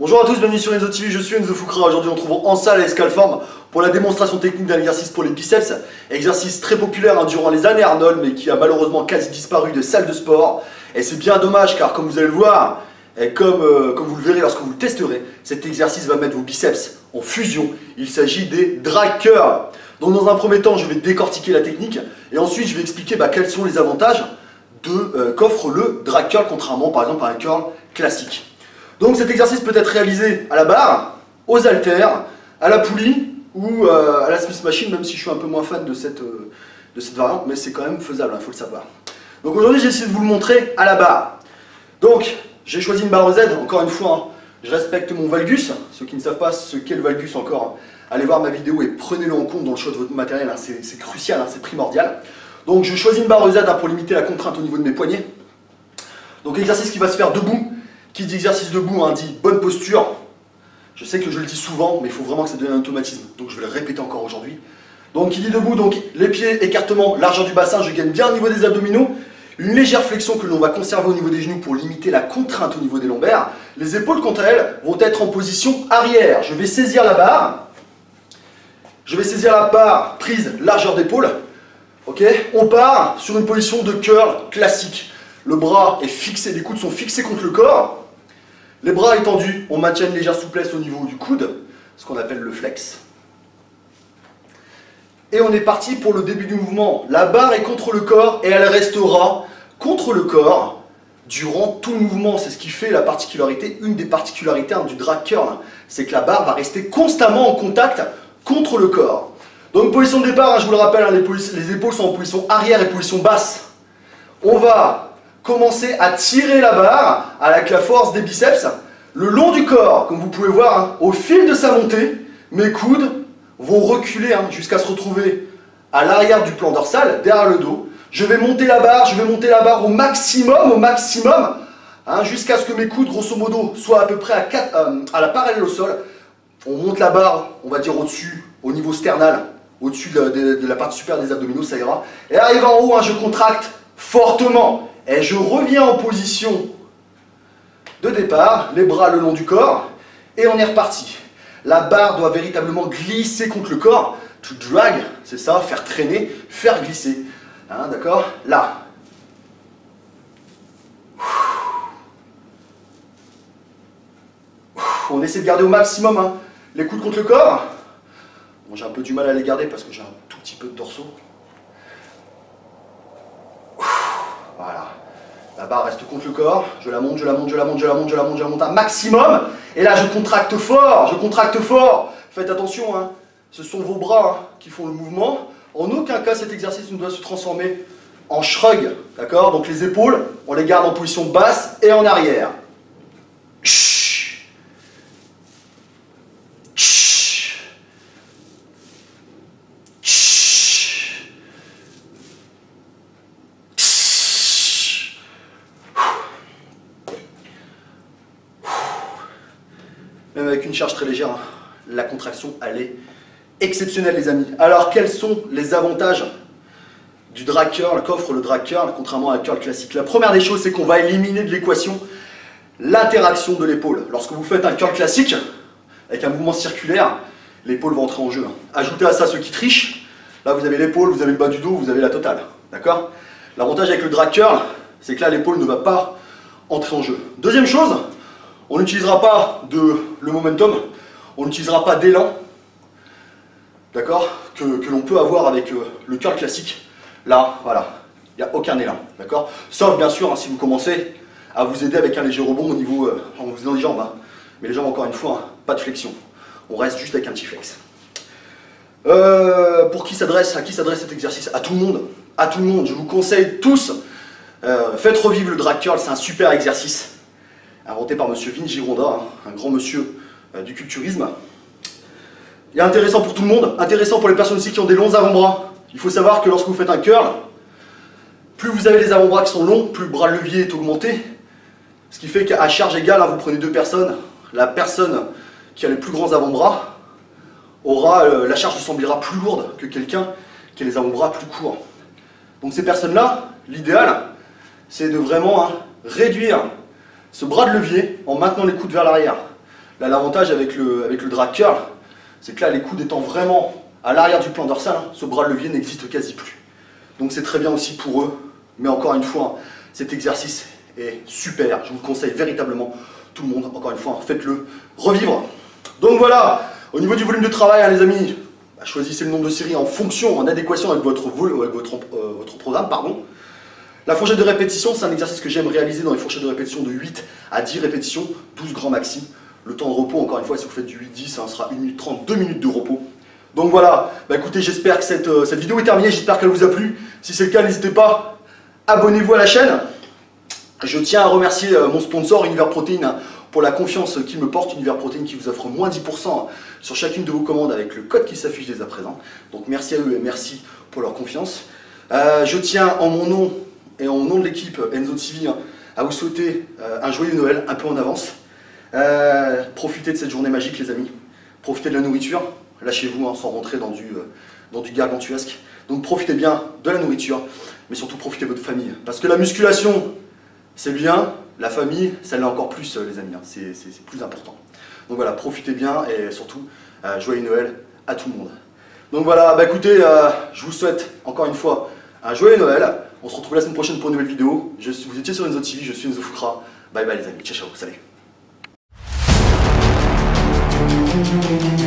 Bonjour à tous, bienvenue sur Enzo TV, je suis Enzo Fukra. Aujourd'hui on se retrouve en salle à Escalform pour la démonstration technique d'un exercice pour les biceps. Exercice très populaire durant les années Arnold, mais qui a malheureusement quasi disparu des salles de sport. Et c'est bien dommage car comme vous allez le voir, et comme vous le verrez lorsque vous le testerez, cet exercice va mettre vos biceps en fusion. Il s'agit des drag curls. Donc dans un premier temps, je vais décortiquer la technique et ensuite je vais expliquer quels sont les avantages qu'offre le drag curl contrairement par exemple à un curl classique. Donc cet exercice peut être réalisé à la barre, aux haltères, à la poulie ou à la Smith Machine, même si je suis un peu moins fan de cette variante, mais c'est quand même faisable, il faut le savoir. Donc aujourd'hui j'ai essayé de vous le montrer à la barre. Donc j'ai choisi une barre Z, encore une fois, je respecte mon valgus. Ceux qui ne savent pas ce qu'est le valgus encore, allez voir ma vidéo et prenez-le en compte dans le choix de votre matériel, c'est crucial, c'est primordial. Donc je choisis une barre Z pour limiter la contrainte au niveau de mes poignets. Donc exercice qui va se faire debout. Qui dit exercice debout dit bonne posture. Je sais que je le dis souvent, mais il faut vraiment que ça devienne un automatisme. Donc je vais le répéter encore aujourd'hui. Donc qui dit debout, donc les pieds, écartement, largeur du bassin, je gagne bien au niveau des abdominaux. Une légère flexion que l'on va conserver au niveau des genoux pour limiter la contrainte au niveau des lombaires. Les épaules, quant à elles, vont être en position arrière. Je vais saisir la barre. Je vais saisir la barre prise largeur d'épaule. Ok, on part sur une position de curl classique. Le bras est fixé, les coudes sont fixés contre le corps. Les bras étendus, on maintient une légère souplesse au niveau du coude, ce qu'on appelle le flex. Et on est parti pour le début du mouvement. La barre est contre le corps et elle restera contre le corps durant tout le mouvement. C'est ce qui fait la particularité, une des particularités du drag curl. C'est que la barre va rester constamment en contact contre le corps. Donc position de départ, je vous le rappelle, les épaules sont en position arrière et position basse. On va commencer à tirer la barre avec la force des biceps le long du corps, comme vous pouvez voir, au fil de sa montée, mes coudes vont reculer jusqu'à se retrouver à l'arrière du plan dorsal, derrière le dos. Je vais monter la barre au maximum, jusqu'à ce que mes coudes, grosso modo, soient à peu près à la parallèle au sol. On monte la barre, on va dire au-dessus, au niveau sternal, au-dessus de la partie supérieure des abdominaux, ça ira. Et arrivé en haut, je contracte fortement. Et je reviens en position de départ, les bras le long du corps, et on est reparti. La barre doit véritablement glisser contre le corps, to drag, c'est ça, faire traîner, faire glisser. D'accord? Là. On essaie de garder au maximum les coudes contre le corps. Bon, j'ai un peu du mal à les garder parce que j'ai un tout petit peu de torso. Voilà. La barre reste contre le corps, je la monte un maximum. Et là je contracte fort, Faites attention, ce sont vos bras qui font le mouvement. En aucun cas cet exercice ne doit se transformer en shrug, d'accord? Donc les épaules, on les garde en position basse et en arrière. Même avec une charge très légère, la contraction, elle est exceptionnelle, les amis. Alors, quels sont les avantages du drag curl, qu'offre le drag curl, contrairement à un curl classique? La première des choses, c'est qu'on va éliminer de l'équation l'interaction de l'épaule. Lorsque vous faites un curl classique, avec un mouvement circulaire, l'épaule va entrer en jeu. Ajoutez à ça ceux qui trichent. Là, vous avez l'épaule, vous avez le bas du dos, vous avez la totale. D'accord? L'avantage avec le drag curl, c'est que là, l'épaule ne va pas entrer en jeu. Deuxième chose, on n'utilisera pas le momentum, on n'utilisera pas d'élan, d'accord, que l'on peut avoir avec le curl classique. Là, voilà, il n'y a aucun élan, d'accord. Sauf bien sûr si vous commencez à vous aider avec un léger rebond au niveau, en vous faisant les jambes. Mais les jambes, encore une fois, pas de flexion. On reste juste avec un petit flex. À qui s'adresse cet exercice? À tout le monde. À tout le monde. Je vous conseille tous, faites revivre le drag curl, c'est un super exercice. Inventé par monsieur Vince Gironda, un grand monsieur du culturisme. Il est intéressant pour tout le monde, intéressant pour les personnes aussi qui ont des longs avant-bras. Il faut savoir que lorsque vous faites un curl, plus vous avez les avant-bras qui sont longs, plus le bras de levier est augmenté. Ce qui fait qu'à charge égale, vous prenez deux personnes, la personne qui a les plus grands avant-bras aura, la charge se semblera plus lourde que quelqu'un qui a les avant-bras plus courts. Donc ces personnes-là, l'idéal, c'est de vraiment réduire ce bras de levier en maintenant les coudes vers l'arrière. Là, l'avantage avec le drag curl, c'est que là, les coudes étant vraiment à l'arrière du plan dorsal, hein, ce bras de levier n'existe quasi plus. Donc c'est très bien aussi pour eux. Mais encore une fois, hein, cet exercice est super. Je vous le conseille véritablement. Tout le monde, encore une fois, hein, faites-le revivre. Donc voilà, au niveau du volume de travail, hein, les amis, bah, choisissez le nombre de séries en fonction, en adéquation avec votre programme. Pardon. La fourchette de répétition, c'est un exercice que j'aime réaliser dans les fourchettes de répétition de 8 à 10 répétitions, 12 grands maxi. Le temps de repos, encore une fois, si vous faites du 8-10, ça sera 1 minute 30, 2 minutes de repos. Donc voilà, bah écoutez, j'espère que cette vidéo est terminée, j'espère qu'elle vous a plu. Si c'est le cas, n'hésitez pas, abonnez-vous à la chaîne. Je tiens à remercier mon sponsor Univers Protein pour la confiance qu'il me porte. Univers Protein qui vous offre moins 10% sur chacune de vos commandes avec le code qui s'affiche dès à présent. Donc merci à eux et merci pour leur confiance. Je tiens en mon nom et en nom de l'équipe Enzo TV à vous souhaiter un joyeux Noël, un peu en avance. Profitez de cette journée magique les amis, profitez de la nourriture, lâchez-vous hein, sans rentrer dans du gargantuesque. Donc profitez bien de la nourriture, mais surtout profitez de votre famille. Parce que la musculation, c'est bien, la famille, ça l'est encore plus les amis, hein. C'est plus important. Donc voilà, profitez bien et surtout, joyeux Noël à tout le monde. Donc voilà, bah écoutez, je vous souhaite encore une fois un joyeux Noël. On se retrouve la semaine prochaine pour une nouvelle vidéo. Vous étiez sur Enzo TV, je suis Enzo Fukra. Bye bye les amis, ciao ciao, salut.